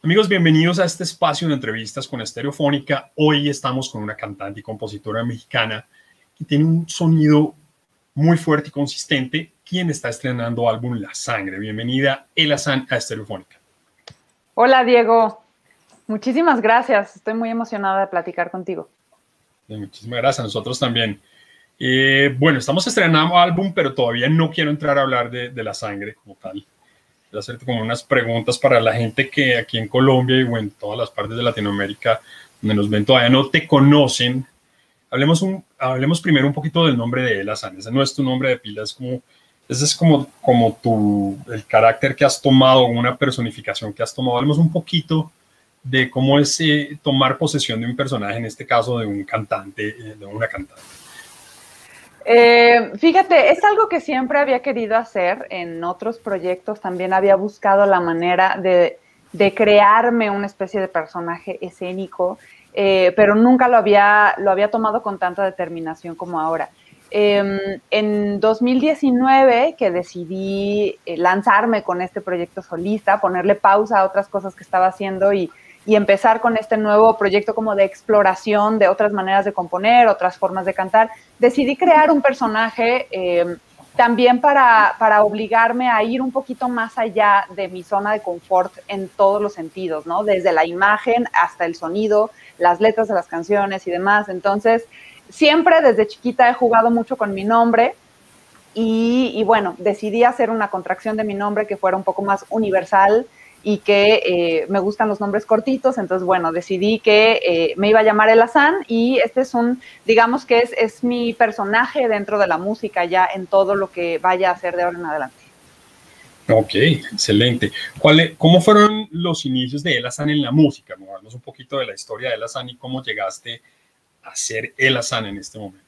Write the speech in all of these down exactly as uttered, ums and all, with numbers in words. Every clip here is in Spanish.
Amigos, bienvenidos a este espacio de entrevistas con Estereofónica. Hoy estamos con una cantante y compositora mexicana que tiene un sonido muy fuerte y consistente, quien está estrenando álbum La Sangre. Bienvenida, Elazán, a Estereofónica. Hola, Diego. Muchísimas gracias. Estoy muy emocionada de platicar contigo. Muchísimas gracias. Nosotros también. Eh, bueno, estamos estrenando álbum, pero todavía no quiero entrar a hablar de, de La Sangre como tal. Voy a hacerte como unas preguntas para la gente que aquí en Colombia y en todas las partes de Latinoamérica donde nos ven todavía no te conocen. Hablemos, un, hablemos primero un poquito del nombre de Elazán. Ese no es tu nombre de pila, es como, ese es como, como tu, el carácter que has tomado, una personificación que has tomado. Hablemos un poquito de cómo es eh, tomar posesión de un personaje, en este caso de un cantante, eh, de una cantante. Eh, fíjate, es algo que siempre había querido hacer en otros proyectos. También había buscado la manera de, de crearme una especie de personaje escénico, eh, pero nunca lo había, lo había tomado con tanta determinación como ahora. Eh, en dos mil diecinueve, que decidí lanzarme con este proyecto solista, ponerle pausa a otras cosas que estaba haciendo y y empezar con este nuevo proyecto como de exploración de otras maneras de componer, otras formas de cantar, decidí crear un personaje eh, también para, para obligarme a ir un poquito más allá de mi zona de confort en todos los sentidos, ¿no? Desde la imagen hasta el sonido, las letras de las canciones y demás. Entonces, siempre desde chiquita he jugado mucho con mi nombre y, y bueno, decidí hacer una contracción de mi nombre que fuera un poco más universal y que eh, me gustan los nombres cortitos, entonces, bueno, decidí que eh, me iba a llamar Elazán y este es un, digamos que es, es mi personaje dentro de la música ya en todo lo que vaya a hacer de ahora en adelante. Ok, excelente. ¿Cuál, ¿Cómo fueron los inicios de Elazán en la música? Hablamos un poquito de la historia de Elazán y cómo llegaste a ser Elazán en este momento.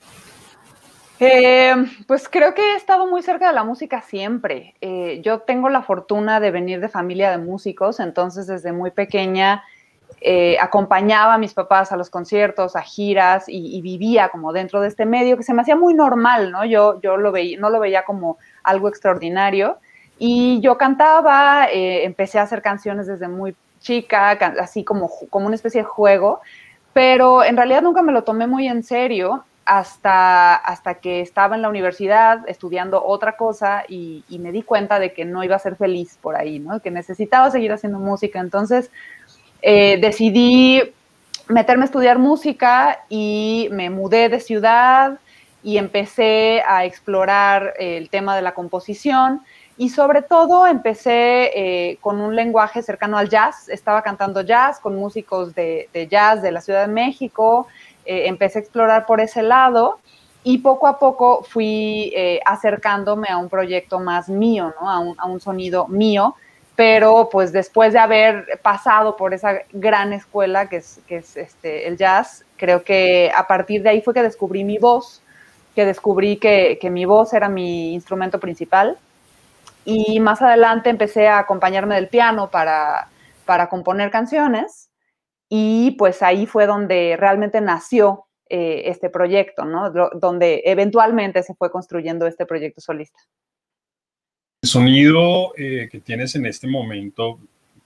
Eh, pues creo que he estado muy cerca de la música siempre. Eh, yo tengo la fortuna de venir de familia de músicos, entonces desde muy pequeña eh, acompañaba a mis papás a los conciertos, a giras y, y vivía como dentro de este medio que se me hacía muy normal, ¿no? Yo, yo lo veía, no lo veía como algo extraordinario y yo cantaba, eh, empecé a hacer canciones desde muy chica, así como, como una especie de juego, pero en realidad nunca me lo tomé muy en serio. Hasta, hasta que estaba en la universidad estudiando otra cosa y, y me di cuenta de que no iba a ser feliz por ahí, ¿no? Que necesitaba seguir haciendo música. Entonces eh, decidí meterme a estudiar música y me mudé de ciudad y empecé a explorar el tema de la composición y sobre todo empecé eh, con un lenguaje cercano al jazz. Estaba cantando jazz con músicos de, de jazz de la Ciudad de México. Eh, empecé a explorar por ese lado y poco a poco fui eh, acercándome a un proyecto más mío, ¿no? A un, a un sonido mío, pero pues después de haber pasado por esa gran escuela que es, que es este, el jazz, creo que a partir de ahí fue que descubrí mi voz, que descubrí que, que mi voz era mi instrumento principal y más adelante empecé a acompañarme del piano para, para componer canciones. Y pues ahí fue donde realmente nació eh, este proyecto, ¿no? Donde eventualmente se fue construyendo este proyecto solista. El sonido eh, que tienes en este momento,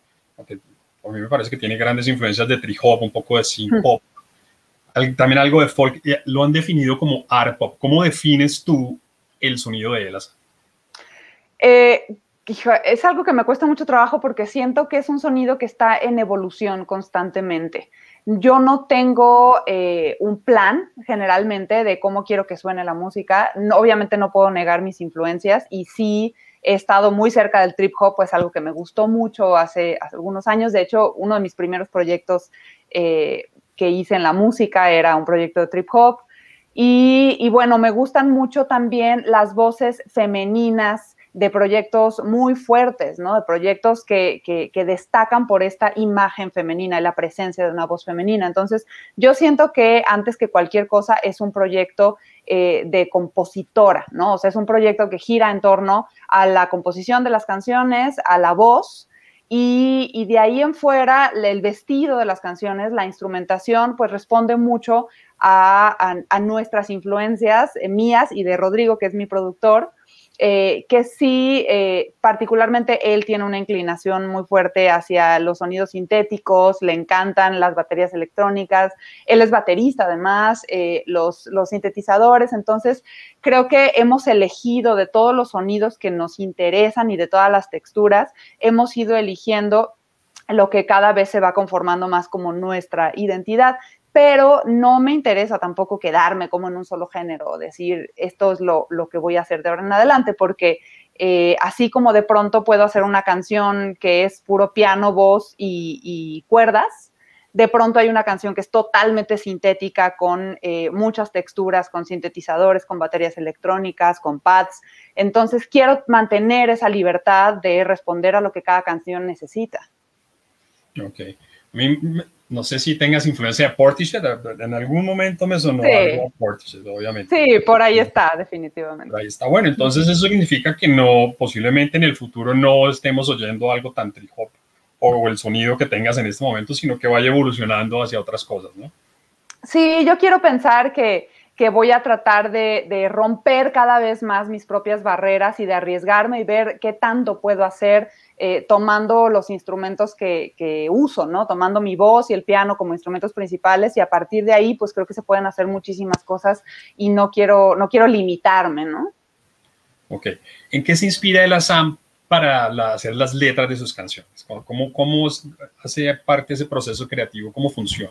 a mí me parece que tiene grandes influencias de trip hop, un poco de synth pop, hmm. también algo de folk, lo han definido como art pop. ¿Cómo defines tú el sonido de Elazán? Eh, es algo que me cuesta mucho trabajo porque siento que es un sonido que está en evolución constantemente. Yo no tengo eh, un plan generalmente de cómo quiero que suene la música. No, obviamente no puedo negar mis influencias y sí he estado muy cerca del trip hop, pues algo que me gustó mucho hace, hace algunos años. De hecho, uno de mis primeros proyectos eh, que hice en la música era un proyecto de trip hop. Y, y bueno, me gustan mucho también las voces femeninas de proyectos muy fuertes, ¿no? De proyectos que, que, que destacan por esta imagen femenina y la presencia de una voz femenina. Entonces, yo siento que antes que cualquier cosa es un proyecto eh, de compositora, ¿no? O sea, es un proyecto que gira en torno a la composición de las canciones, a la voz, y, y de ahí en fuera el vestido de las canciones, la instrumentación, pues responde mucho a, a, a nuestras influencias eh, mías y de Rodrigo, que es mi productor. eh, que sí, eh, particularmente él tiene una inclinación muy fuerte hacia los sonidos sintéticos, le encantan las baterías electrónicas, él es baterista además, eh, los, los sintetizadores, entonces creo que hemos elegido de todos los sonidos que nos interesan y de todas las texturas, hemos ido eligiendo lo que cada vez se va conformando más como nuestra identidad. Pero no me interesa tampoco quedarme como en un solo género, decir esto es lo, lo que voy a hacer de ahora en adelante, porque eh, así como de pronto puedo hacer una canción que es puro piano, voz y, y cuerdas, de pronto hay una canción que es totalmente sintética con eh, muchas texturas, con sintetizadores, con baterías electrónicas, con pads. Entonces quiero mantener esa libertad de responder a lo que cada canción necesita. Ok. A mí, no sé si tengas influencia de Portishead, en algún momento me sonó sí. algo a Portishead, obviamente. Sí, por ahí está, definitivamente. Por ahí está, bueno, entonces eso significa que no, posiblemente en el futuro no estemos oyendo algo tan trip hop o el sonido que tengas en este momento, sino que vaya evolucionando hacia otras cosas, ¿no? Sí, yo quiero pensar que, que voy a tratar de, de romper cada vez más mis propias barreras y de arriesgarme y ver qué tanto puedo hacer eh, tomando los instrumentos que, que uso, ¿no? Tomando mi voz y el piano como instrumentos principales y a partir de ahí, pues creo que se pueden hacer muchísimas cosas y no quiero, no quiero limitarme, ¿no? Ok. ¿En qué se inspira el Assam para la, hacer las letras de sus canciones? ¿Cómo, cómo hace parte de ese proceso creativo? ¿Cómo funciona?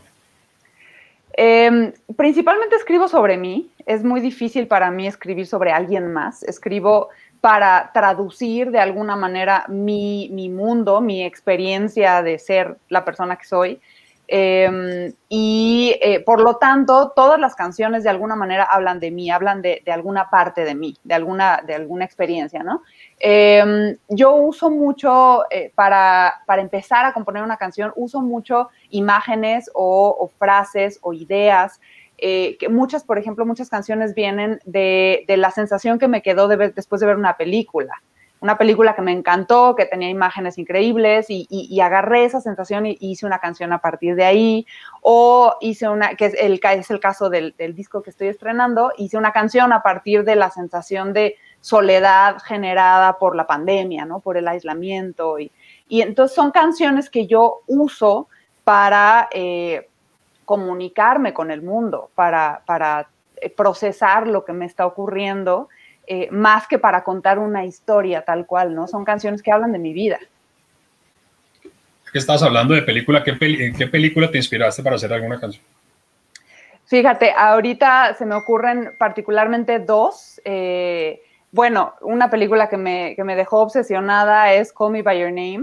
Eh, principalmente escribo sobre mí. Es muy difícil para mí escribir sobre alguien más. Escribo para traducir de alguna manera mi, mi mundo, mi experiencia de ser la persona que soy. Eh, y eh, por lo tanto, todas las canciones de alguna manera hablan de mí, hablan de, de alguna parte de mí, de alguna, de alguna experiencia, ¿no? Eh, yo uso mucho, eh, para, para empezar a componer una canción, uso mucho imágenes o, o frases o ideas. Eh, que muchas, por ejemplo, muchas canciones vienen de, de la sensación que me quedó de ver, después de ver una película. Una película que me encantó, que tenía imágenes increíbles y, y, y agarré esa sensación y hice una canción a partir de ahí. O hice una, que es el, es el caso del, del disco que estoy estrenando, hice una canción a partir de la sensación de soledad generada por la pandemia, ¿no? Por el aislamiento. Y, y entonces son canciones que yo uso para eh, comunicarme con el mundo, para, para procesar lo que me está ocurriendo, eh, más que para contar una historia tal cual, ¿no? Son canciones que hablan de mi vida. ¿Qué estabas hablando de película? ¿Qué, peli ¿En qué película te inspiraste para hacer alguna canción? Fíjate, ahorita se me ocurren particularmente dos. Eh, bueno, una película que me, que me dejó obsesionada es Call Me By Your Name.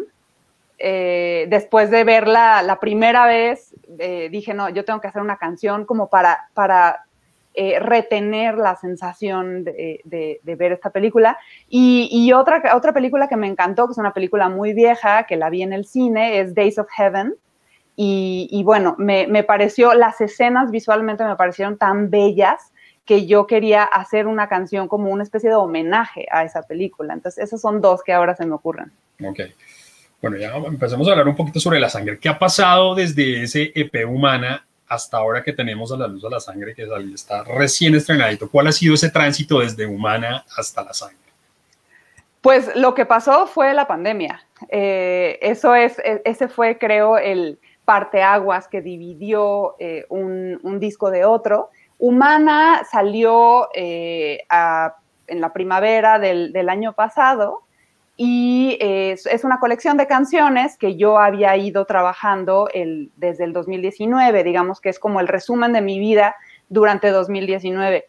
Eh, después de verla la primera vez, eh, dije, no, yo tengo que hacer una canción como para, para eh, retener la sensación de, de, de ver esta película. Y, y otra, otra película que me encantó, que es una película muy vieja, que la vi en el cine, es Days of Heaven. Y, y bueno, me, me pareció, las escenas visualmente me parecieron tan bellas que yo quería hacer una canción como una especie de homenaje a esa película. Entonces, esas son dos que ahora se me ocurren. Ok. Bueno, ya empecemos a hablar un poquito sobre la sangre. ¿Qué ha pasado desde ese E P Humana hasta ahora que tenemos A la Luz de la Sangre, que está recién estrenadito? ¿Cuál ha sido ese tránsito desde Humana hasta la sangre? Pues lo que pasó fue la pandemia. Eh, eso es, ese fue, creo, el parteaguas que dividió eh, un, un disco de otro. Humana salió eh, a, en la primavera del, del año pasado. Y eh, es una colección de canciones que yo había ido trabajando el, desde el dos mil diecinueve, digamos que es como el resumen de mi vida durante dos mil diecinueve.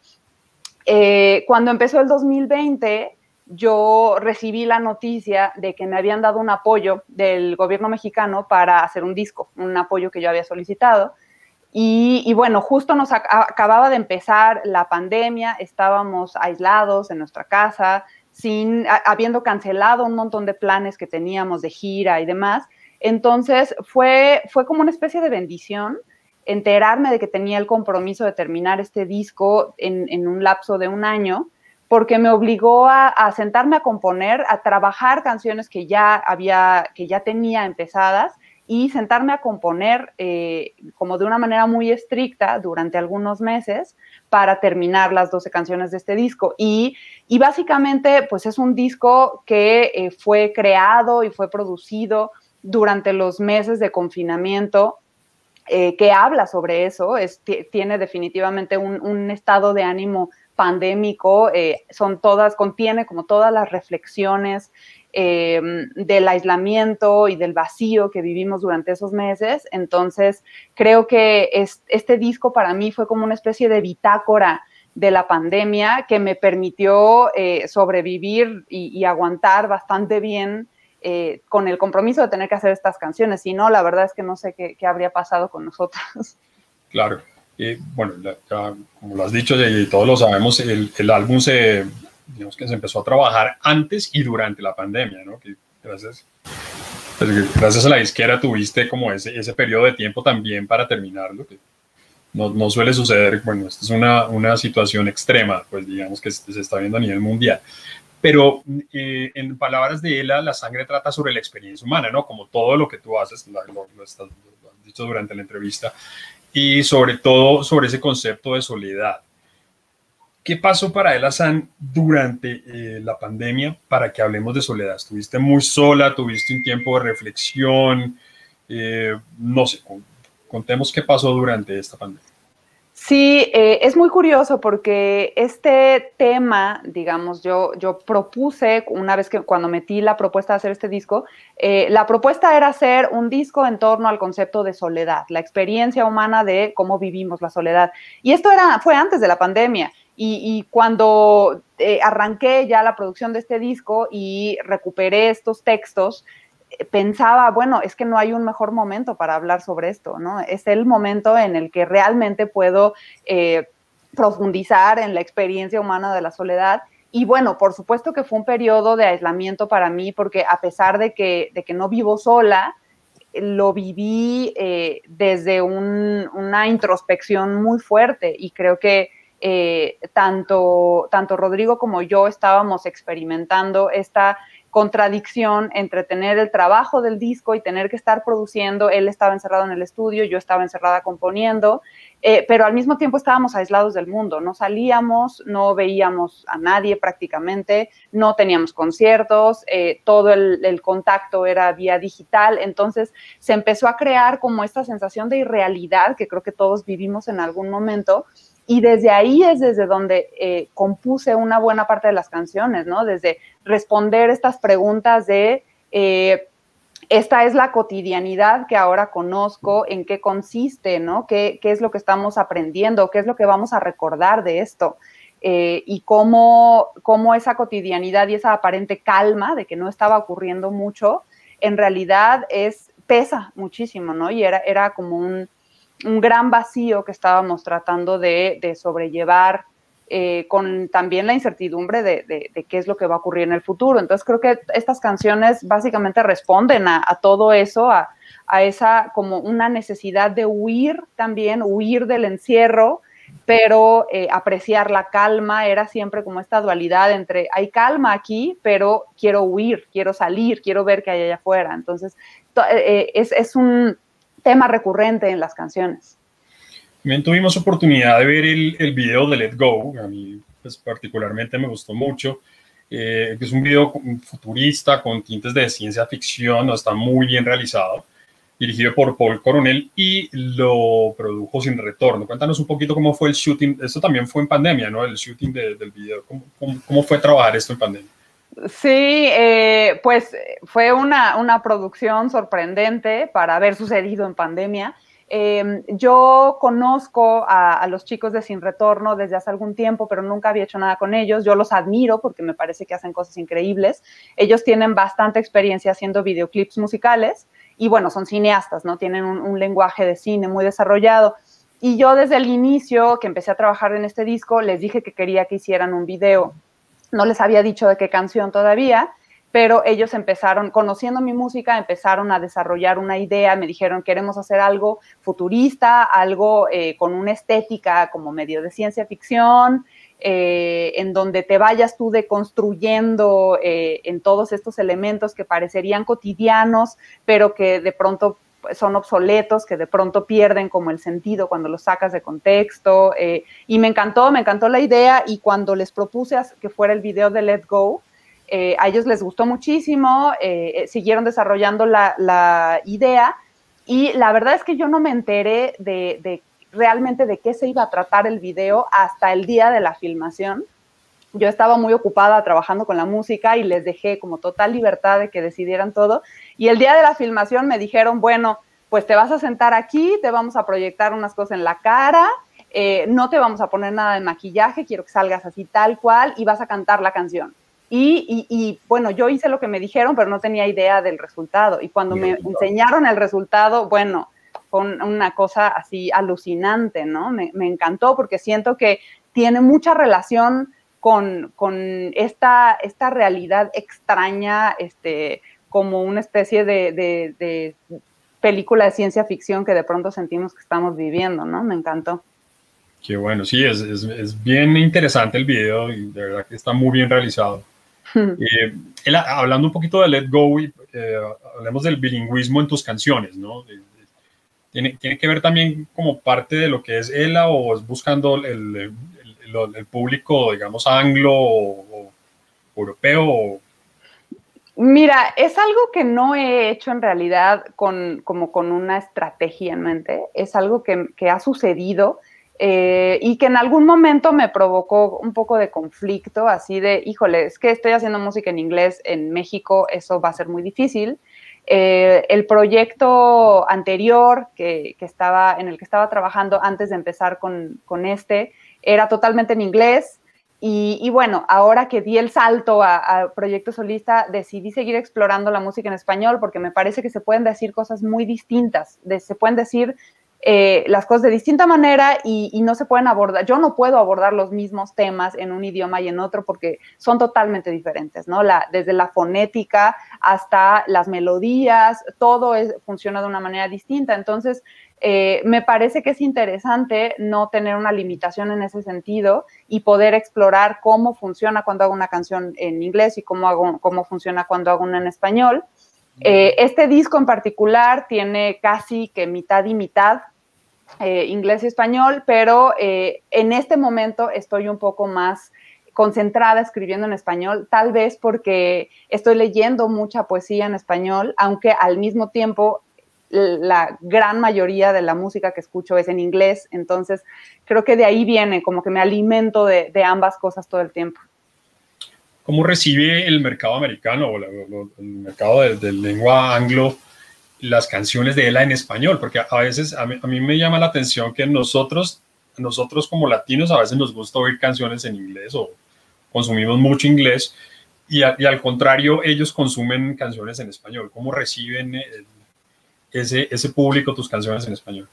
Eh, cuando empezó el dos mil veinte, yo recibí la noticia de que me habían dado un apoyo del gobierno mexicano para hacer un disco, un apoyo que yo había solicitado. Y, y bueno, justo nos ac acababa de empezar la pandemia, estábamos aislados en nuestra casa, sin, a, habiendo cancelado un montón de planes que teníamos de gira y demás. Entonces fue, fue como una especie de bendición enterarme de que tenía el compromiso de terminar este disco en, en un lapso de un año, porque me obligó a, a sentarme a componer, a trabajar canciones que ya había, que ya tenía empezadas y sentarme a componer eh, como de una manera muy estricta durante algunos meses para terminar las doce canciones de este disco. Y, y básicamente, pues es un disco que eh, fue creado y fue producido durante los meses de confinamiento, eh, que habla sobre eso, es, tiene definitivamente un, un estado de ánimo pandémico, eh, son todas, contiene como todas las reflexiones eh, del aislamiento y del vacío que vivimos durante esos meses. Entonces, creo que es, este disco para mí fue como una especie de bitácora de la pandemia que me permitió eh, sobrevivir y, y aguantar bastante bien eh, con el compromiso de tener que hacer estas canciones. Si no, la verdad es que no sé qué, qué habría pasado con nosotros. Claro. Eh, bueno, ya, como lo has dicho y todos lo sabemos, el, el álbum se, digamos que se empezó a trabajar antes y durante la pandemia, ¿no? Que gracias, pues, gracias a la disquera tuviste como ese, ese periodo de tiempo también para terminarlo, que no, no suele suceder. Bueno, esta es una, una situación extrema, pues digamos que se está viendo a nivel mundial. Pero eh, en palabras de Ela, La Sangre trata sobre la experiencia humana, ¿no? Como todo lo que tú haces, lo, lo, lo, estás, lo has dicho durante la entrevista, y sobre todo sobre ese concepto de soledad. ¿Qué pasó para Ela San durante eh, la pandemia para que hablemos de soledad? ¿Estuviste muy sola? ¿Tuviste un tiempo de reflexión? Eh, no sé, contemos qué pasó durante esta pandemia. Sí, eh, es muy curioso porque este tema, digamos, yo, yo propuse, una vez que cuando metí la propuesta de hacer este disco, eh, la propuesta era hacer un disco en torno al concepto de soledad, la experiencia humana de cómo vivimos la soledad. Y esto era, fue antes de la pandemia. Y, y cuando eh, arranqué ya la producción de este disco y recuperé estos textos, pensaba, bueno, es que no hay un mejor momento para hablar sobre esto, ¿no? Es el momento en el que realmente puedo eh, profundizar en la experiencia humana de la soledad. Y bueno, por supuesto que fue un periodo de aislamiento para mí, porque a pesar de que, de que no vivo sola, lo viví eh, desde un, una introspección muy fuerte y creo que eh, tanto, tanto Rodrigo como yo estábamos experimentando esta contradicción entre tener el trabajo del disco y tener que estar produciendo. Él estaba encerrado en el estudio, yo estaba encerrada componiendo, eh, pero al mismo tiempo estábamos aislados del mundo, no salíamos, no veíamos a nadie prácticamente, no teníamos conciertos, eh, todo el, el contacto era vía digital, entonces se empezó a crear como esta sensación de irrealidad que creo que todos vivimos en algún momento. Y desde ahí es desde donde eh, compuse una buena parte de las canciones, ¿no? Desde responder estas preguntas de eh, esta es la cotidianidad que ahora conozco, en qué consiste, ¿no? ¿Qué, qué es lo que estamos aprendiendo? ¿Qué es lo que vamos a recordar de esto? Eh, y cómo, cómo esa cotidianidad y esa aparente calma de que no estaba ocurriendo mucho, en realidad es, pesa muchísimo, ¿no? Y era, era como un un gran vacío que estábamos tratando de, de sobrellevar eh, con también la incertidumbre de, de, de qué es lo que va a ocurrir en el futuro. Entonces creo que estas canciones básicamente responden a, a todo eso, a, a esa como una necesidad de huir también, huir del encierro, pero eh, apreciar la calma. Era siempre como esta dualidad entre hay calma aquí, pero quiero huir, quiero salir, quiero ver qué hay allá afuera. Entonces eh, es, es un tema recurrente en las canciones. También tuvimos oportunidad de ver el, el video de Let Go. A mí pues, particularmente me gustó mucho. Eh, es un video futurista con tintes de ciencia ficción, ¿no? Está muy bien realizado, dirigido por Paul Coronel y lo produjo Sin Retorno. Cuéntanos un poquito cómo fue el shooting. Esto también fue en pandemia, ¿no? El shooting de, del video. ¿Cómo, cómo, cómo fue trabajar esto en pandemia? Sí, eh, pues fue una, una producción sorprendente para haber sucedido en pandemia. Eh, yo conozco a, a los chicos de Sin Retorno desde hace algún tiempo, pero nunca había hecho nada con ellos. Yo los admiro porque me parece que hacen cosas increíbles. Ellos tienen bastante experiencia haciendo videoclips musicales y bueno, son cineastas, ¿no? Tienen un, un lenguaje de cine muy desarrollado. Y yo desde el inicio que empecé a trabajar en este disco, les dije que quería que hicieran un video. No les había dicho de qué canción todavía, pero ellos empezaron, conociendo mi música, empezaron a desarrollar una idea, me dijeron, queremos hacer algo futurista, algo eh, con una estética como medio de ciencia ficción, eh, en donde te vayas tú deconstruyendo eh, en todos estos elementos que parecerían cotidianos, pero que de pronto son obsoletos, que de pronto pierden como el sentido cuando los sacas de contexto. Eh, y me encantó, me encantó la idea, y cuando les propuse que fuera el video de Let Go, eh, a ellos les gustó muchísimo, eh, siguieron desarrollando la, la idea, y la verdad es que yo no me enteré de, de realmente de qué se iba a tratar el video hasta el día de la filmación. Yo estaba muy ocupada trabajando con la música y les dejé como total libertad de que decidieran todo. Y el día de la filmación me dijeron, bueno, pues te vas a sentar aquí, te vamos a proyectar unas cosas en la cara, eh, no te vamos a poner nada de maquillaje, quiero que salgas así tal cual y vas a cantar la canción. Y, y, y bueno, yo hice lo que me dijeron, pero no tenía idea del resultado. Y cuando me enseñaron el resultado, bueno, fue una cosa así alucinante, ¿no? Me, me encantó porque siento que tiene mucha relación Con, con esta, esta realidad extraña, este, como una especie de, de, de película de ciencia ficción que de pronto sentimos que estamos viviendo, ¿no? Me encantó. Qué bueno, sí, es, es, es bien interesante el video y de verdad que está muy bien realizado. eh, el, hablando un poquito de Let Go, eh, hablemos del bilingüismo en tus canciones, ¿no? De, de, ¿tiene, ¿Tiene que ver también como parte de lo que es Ela o es buscando el, el El, el público, digamos, anglo o, o europeo? Mira, es algo que no he hecho en realidad con, como con una estrategia en mente, es algo que, que ha sucedido eh, y que en algún momento me provocó un poco de conflicto, así de, híjole, es que estoy haciendo música en inglés en México, eso va a ser muy difícil. Eh, el proyecto anterior que, que estaba, en el que estaba trabajando antes de empezar con, con este, era totalmente en inglés y, y bueno, ahora que di el salto a, a proyecto solista, decidí seguir explorando la música en español porque me parece que se pueden decir cosas muy distintas, de, se pueden decir eh, las cosas de distinta manera y, y no se pueden abordar, yo no puedo abordar los mismos temas en un idioma y en otro porque son totalmente diferentes, ¿no? La, desde la fonética hasta las melodías, todo es, funciona de una manera distinta, entonces Eh, me parece que es interesante no tener una limitación en ese sentido y poder explorar cómo funciona cuando hago una canción en inglés y cómo, hago, cómo funciona cuando hago una en español. Eh, este disco en particular tiene casi que mitad y mitad, eh, inglés y español, pero eh, en este momento estoy un poco más concentrada escribiendo en español, tal vez porque estoy leyendo mucha poesía en español, aunque al mismo tiempo la gran mayoría de la música que escucho es en inglés, entonces creo que de ahí viene, como que me alimento de, de ambas cosas todo el tiempo. ¿Cómo recibe el mercado americano o la, lo, el mercado de, de lengua anglo las canciones de Ela en español? Porque a veces a mí, a mí me llama la atención que nosotros, nosotros como latinos a veces nos gusta oír canciones en inglés o consumimos mucho inglés y, a, y al contrario ellos consumen canciones en español. ¿Cómo reciben el, Ese, ese público tus canciones en español?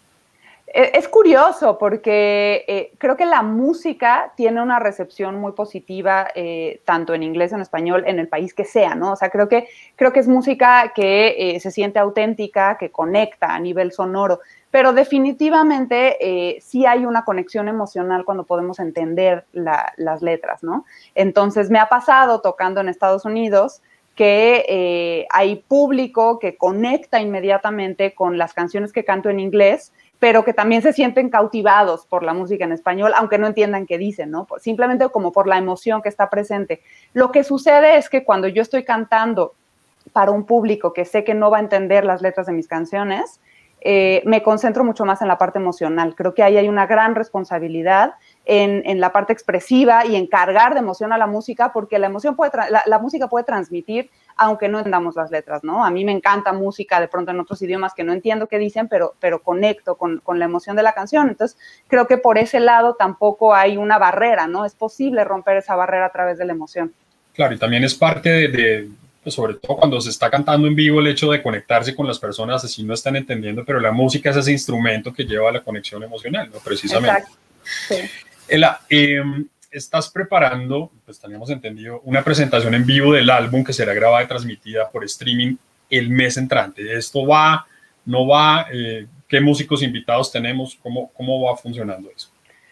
Es curioso porque eh, creo que la música tiene una recepción muy positiva, eh, tanto en inglés o en español, en el país que sea, ¿no? O sea, creo que, creo que es música que eh, se siente auténtica, que conecta a nivel sonoro, pero definitivamente eh, sí hay una conexión emocional cuando podemos entender la, las letras, ¿no? Entonces, me ha pasado tocando en Estados Unidos que eh, hay público que conecta inmediatamente con las canciones que canto en inglés, pero que también se sienten cautivados por la música en español, aunque no entiendan qué dicen, ¿no? Simplemente como por la emoción que está presente. Lo que sucede es que cuando yo estoy cantando para un público que sé que no va a entender las letras de mis canciones, eh, me concentro mucho más en la parte emocional. Creo que ahí hay una gran responsabilidad en, en la parte expresiva y en cargar de emoción a la música, porque la, emoción puede la, la música puede transmitir aunque no entendamos las letras, ¿no? A mí me encanta música de pronto en otros idiomas que no entiendo qué dicen, pero, pero conecto con, con la emoción de la canción. Entonces, creo que por ese lado tampoco hay una barrera, ¿no? Es posible romper esa barrera a través de la emoción. Claro, y también es parte de, de pues sobre todo cuando se está cantando en vivo, el hecho de conectarse con las personas, así no están entendiendo, pero la música es ese instrumento que lleva a la conexión emocional, ¿no? Precisamente. Exacto. Sí. Ela, eh, estás preparando, pues teníamos entendido, una presentación en vivo del álbum que será grabada y transmitida por streaming el mes entrante. ¿Esto va, no va? Eh, ¿Qué músicos invitados tenemos? ¿Cómo, cómo va funcionando eso?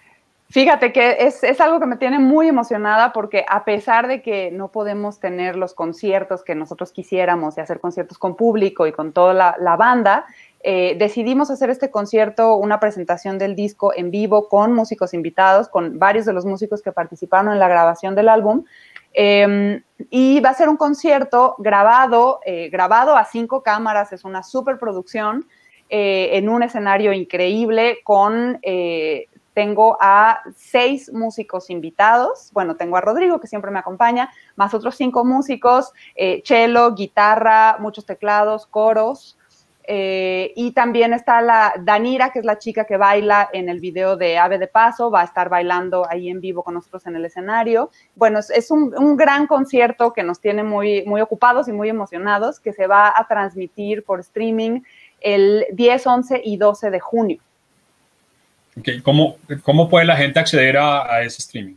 Fíjate que es, es algo que me tiene muy emocionada porque a pesar de que no podemos tener los conciertos que nosotros quisiéramos y hacer conciertos con público y con toda la, la banda, eh, decidimos hacer este concierto, una presentación del disco en vivo con músicos invitados, con varios de los músicos que participaron en la grabación del álbum. Eh, y va a ser un concierto grabado, eh, grabado a cinco cámaras, es una superproducción, eh, en un escenario increíble con... Eh, tengo a seis músicos invitados, bueno, tengo a Rodrigo, que siempre me acompaña, más otros cinco músicos, eh, cello, guitarra, muchos teclados, coros, eh, y también está la Danira, que es la chica que baila en el video de Ave de Paso, va a estar bailando ahí en vivo con nosotros en el escenario. Bueno, es, es un, un gran concierto que nos tiene muy, muy ocupados y muy emocionados, que se va a transmitir por streaming el diez, once y doce de junio. Okay. ¿Cómo, ¿Cómo puede la gente acceder a, a ese streaming?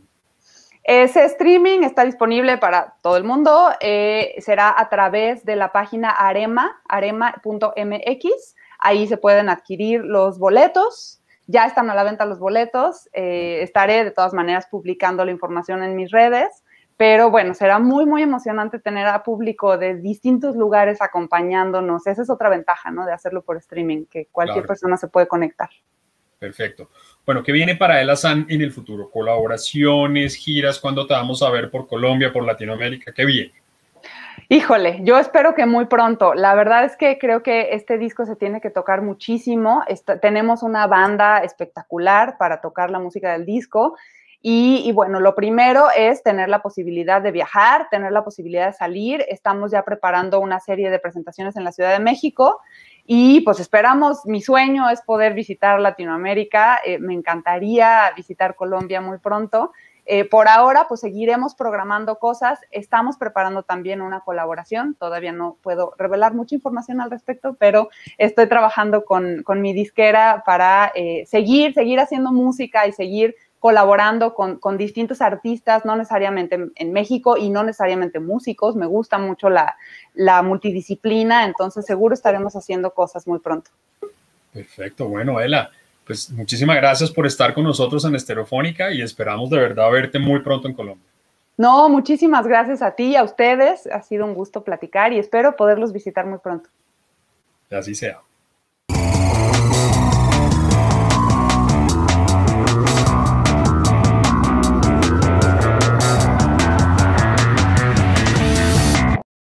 Ese streaming está disponible para todo el mundo, eh, será a través de la página Arema, arema punto m x, ahí se pueden adquirir los boletos, ya están a la venta los boletos, eh, estaré de todas maneras publicando la información en mis redes, pero bueno, será muy, muy emocionante tener a público de distintos lugares acompañándonos, esa es otra ventaja, ¿no?, de hacerlo por streaming, que cualquier claro. persona se puede conectar. Perfecto. Bueno, ¿qué viene para El Azán en el futuro? ¿Colaboraciones, giras? ¿Cuándo te vamos a ver por Colombia, por Latinoamérica? ¿Qué viene? Híjole, yo espero que muy pronto. La verdad es que creo que este disco se tiene que tocar muchísimo. Está, tenemos una banda espectacular para tocar la música del disco. Y, y bueno, lo primero es tener la posibilidad de viajar, tener la posibilidad de salir. Estamos ya preparando una serie de presentaciones en la Ciudad de México. Y pues esperamos, mi sueño es poder visitar Latinoamérica, eh, me encantaría visitar Colombia muy pronto. Eh, por ahora, pues seguiremos programando cosas, estamos preparando también una colaboración, todavía no puedo revelar mucha información al respecto, pero estoy trabajando con, con mi disquera para eh, seguir, seguir haciendo música y seguir colaborando con, con distintos artistas, no necesariamente en, en México y no necesariamente músicos. Me gusta mucho la, la multidisciplina, entonces seguro estaremos haciendo cosas muy pronto. Perfecto, bueno, Ela, pues muchísimas gracias por estar con nosotros en Estereofónica y esperamos de verdad verte muy pronto en Colombia. No, muchísimas gracias a ti y a ustedes, ha sido un gusto platicar y espero poderlos visitar muy pronto. Que así sea.